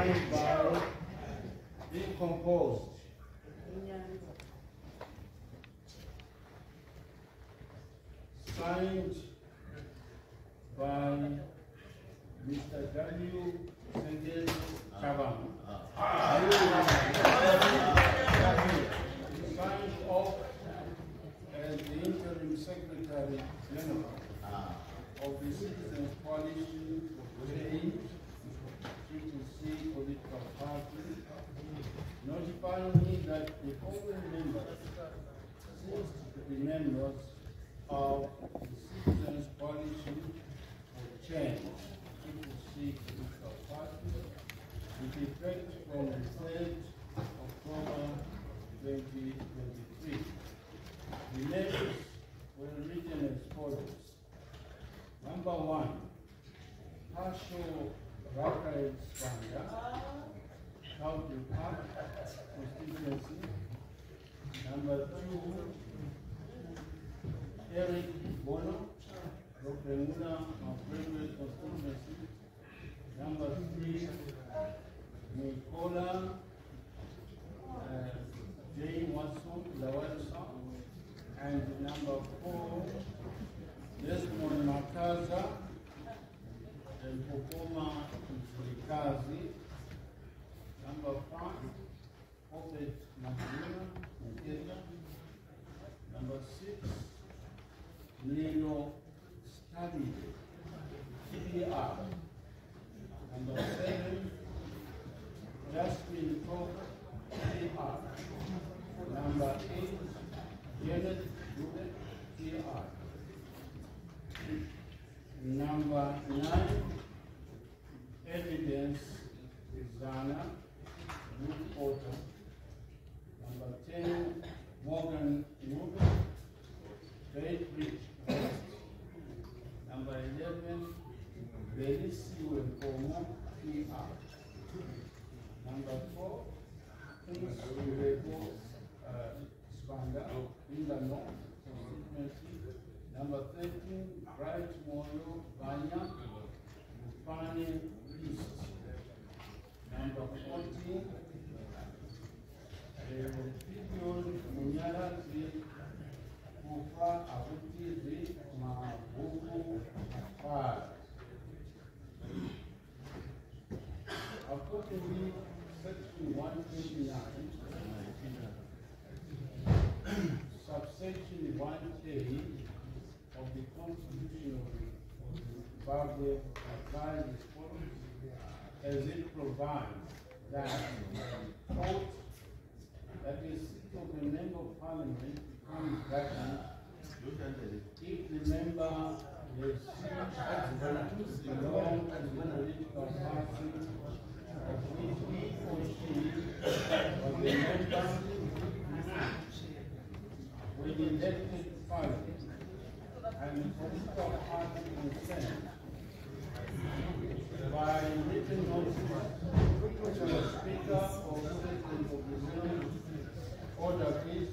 signed by Decomposed. Signed by Mr. W. Sengeli Chabam. Signed off as the interim secretary general of the Citizens Coalition for Change, CTC political party, notifying me that the following members ceased to be members of the Citizens Coalition for Change, CTC political party, with effect from the 3rd October 2023. The names were written as follows. Number 1, Partial Rafael Swanga, Calvary Park constituency. Number 2, Eric Bono, Rokremuna Mafrebe constituency. Number 3, Nicola J. Wasu Lawelsa. And number 4, Desmond Makaza and Pokoma Mfurikazi. Number 5, Obed Magina Mketa. Number 6, Nino Study, CDR. Number 7, Jasmine Cook, CDR. Number 8, Janet Dudet, CDR. Number 9, Evidence Zana, Ruth Porter. Number 10, Morgan Newman, Great Rich West. Number 11, Belisi Wempomo, PR. Number 4, Prince Urebo Spanga, Indano, constituency. Number 13, Bright Moyo Banya, Mufane East. Number 14, Gideon Munyala Kufa Abuti Mabuku Afar. Accordingly, Section 129, subsection 1A of the Constitution of Zimbabwe applies as follows, as it provides that, quote, that the seat of a member of parliament becomes vacant if the member has belonged to the political party of which he or she was a member when elected to parliament, and the political party concerned by written notice to the Speaker or President of the Senate order please.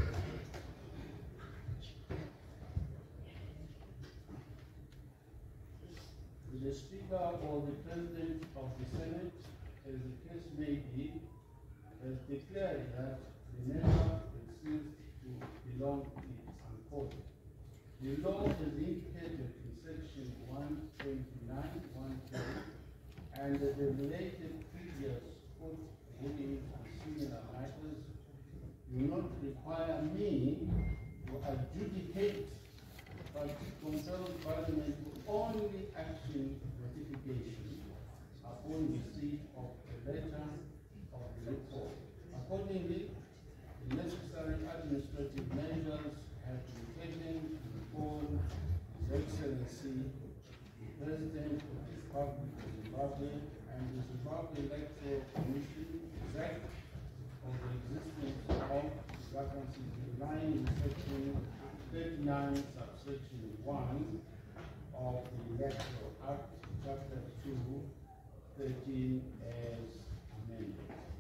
The Speaker or the President of the Senate, as the case may be, has declared that the member ceased to belong to it, unquote. The law is indicated in section 129, 1K, and the related previous court rulings on similar matters do not require me to adjudicate, but compel Parliament to only action ratification upon receipt of the letter of the report. Accordingly, the necessary administrative measures have been taken to inform His Excellency, the President of the Republic of Zimbabwe, and the Zimbabwe Electoral Commission, ZEC, of the existence of vacancies in line with section 39, subsection 1 of the Electoral Act, chapter 2, 13 as amended.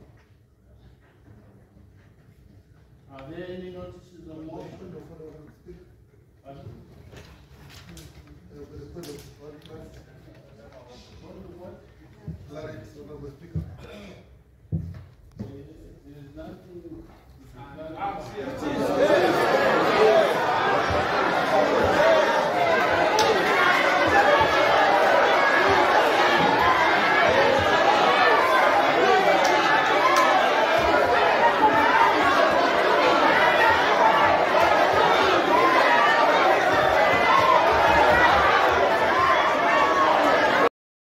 Are there any notices of motion? What?